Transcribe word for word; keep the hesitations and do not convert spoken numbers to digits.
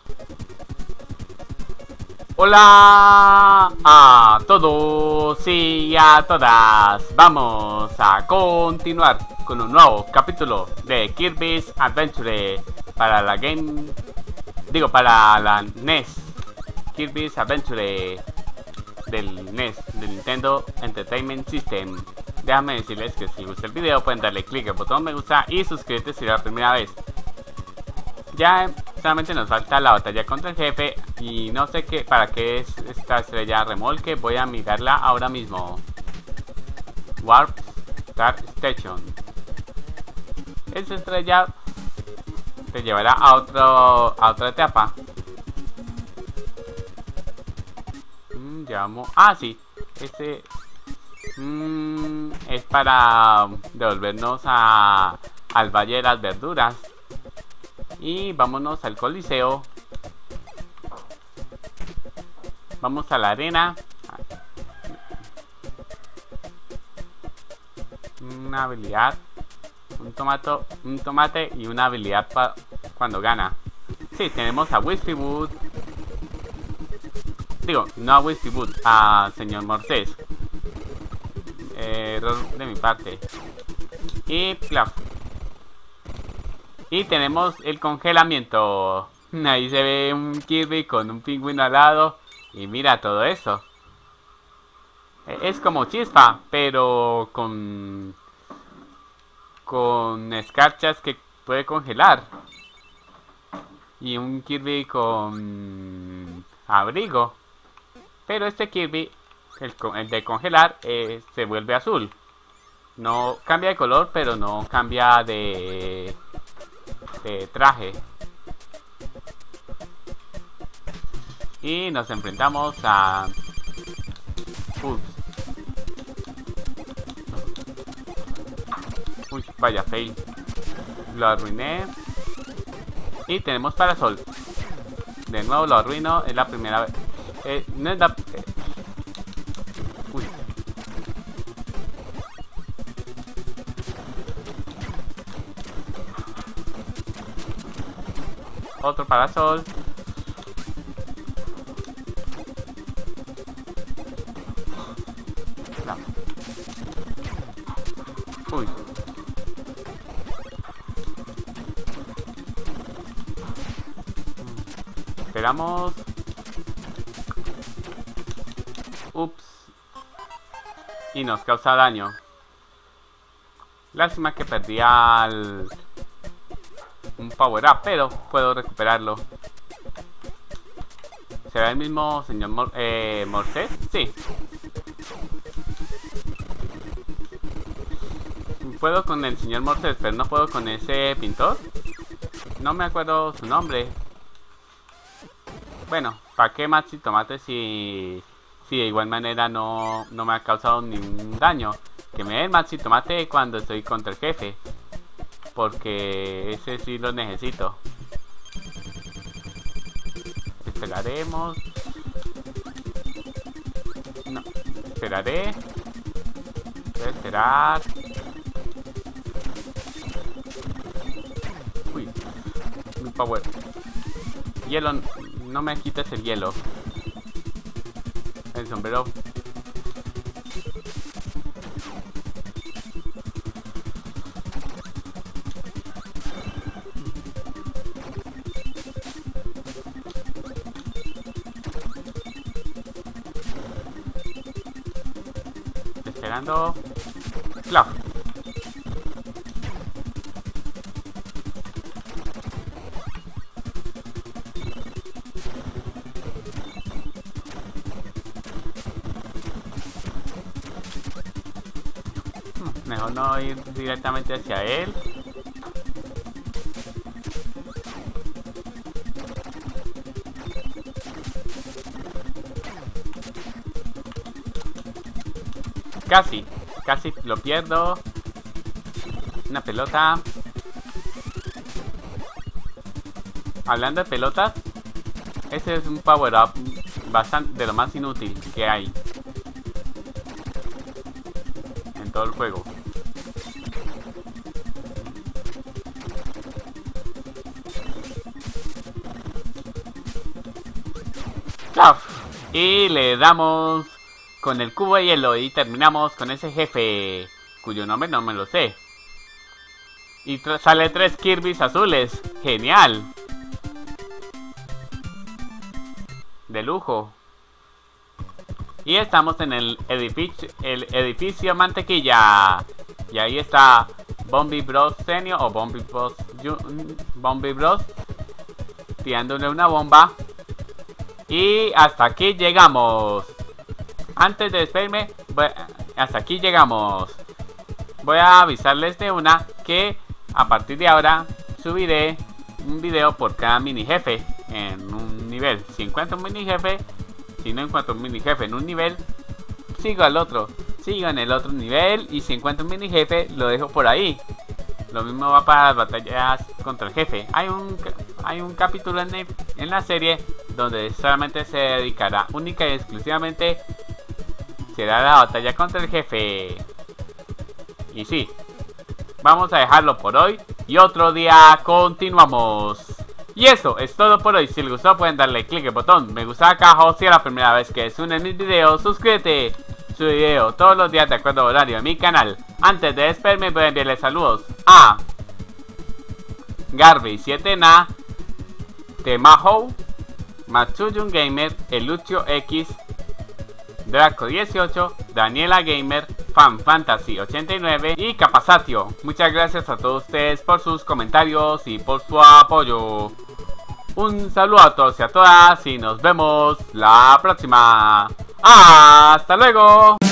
Hola a todos y a todas. Vamos a continuar con un nuevo capítulo de Kirby's Adventure para la Game... Digo, para la N E S. Kirby's Adventure del N E S, del Nintendo Entertainment System. Déjame decirles que si les gusta el video pueden darle clic al botón me gusta y suscribirte si es la primera vez. Ya solamente nos falta la batalla contra el jefe y no sé qué para qué es esta estrella remolque. Voy a mirarla ahora mismo. Warp Star Station. Esta estrella te llevará a otro a otra etapa. Mm, llevamos. Ah, sí. Este mm, es para devolvernos a al Valle de las Verduras. Y vámonos al Coliseo. Vamos a la arena. Una habilidad. Un tomato, un tomate y una habilidad para cuando gana. Sí, tenemos a Whispywood. Digo, no a Whispywood, a señor Mortés. Eh, error de mi parte. Y plaf. Y tenemos el congelamiento. Ahí se ve un Kirby con un pingüino al lado. Y mira todo eso. Es como Chispa, pero con... Con escarchas que puede congelar. Y un Kirby con... abrigo. Pero este Kirby, el, el de congelar, eh, se vuelve azul. No cambia de color, pero no cambia de... de traje. Y nos enfrentamos a Ups. Uy, vaya fail. Lo arruiné. Y tenemos parasol. De nuevo lo arruino. Es la primera vez. Eh, no es la... Eh. Uy. Otro parasol. No. Uy. Esperamos. Ups. Y nos causa daño. Lástima que perdí al... un power up, pero puedo recuperarlo. ¿Será el mismo señor Mor eh, Mortés? Sí. Puedo con el señor Mortés, pero no puedo con ese pintor. No me acuerdo su nombre. Bueno, ¿para qué Maxi Tomate si, si de igual manera no, no me ha causado ningún daño? Que me den Maxi Tomate cuando estoy contra el jefe, porque ese sí lo necesito. Esperaremos. No, esperaré. Voy a esperar. Uy, mi power. Hielo, no me quites el hielo. El sombrero. Esperando. Claro. Mejor no ir directamente hacia él. Casi, casi lo pierdo. Una pelota. Hablando de pelotas, ese es un power up bastante de lo más inútil que hay en todo el juego. ¡Plaf! Y le damos con el cubo de hielo y terminamos con ese jefe, cuyo nombre no me lo sé. Y sale tres Kirby's azules. ¡Genial! De lujo. Y estamos en el edificio, el edificio Mantequilla. Y ahí está Bombi Bros Senior o Bombi Bros, Bombi Bros tirándole una bomba. Y hasta aquí llegamos. Antes de despedirme, voy, hasta aquí llegamos. Voy a avisarles de una que a partir de ahora subiré un video por cada mini jefe en un nivel. Si encuentro un mini jefe, si no encuentro un mini jefe en un nivel, sigo al otro, sigo en el otro nivel, y si encuentro un mini jefe lo dejo por ahí. Lo mismo va para las batallas contra el jefe. Hay un, hay un capítulo en, en la serie donde solamente se dedicará única y exclusivamente será la batalla contra el jefe. Y sí, vamos a dejarlo por hoy y otro día continuamos. Y eso es todo por hoy. Si les gustó pueden darle click al botón me gusta acá abajo. Si es la primera vez que suben mis videos, suscríbete. Su video todos los días de acuerdo al horario en mi canal. Antes de despedirme voy a enviarle saludos a Garby siete na, Temaho, Matsuyun Gamer, Elucio X, Draco dieciocho, Daniela Gamer, Fan Fantasy ochenta y nueve y Capasatio. Muchas gracias a todos ustedes por sus comentarios y por su apoyo. Un saludo a todos y a todas y nos vemos la próxima. ¡Hasta luego!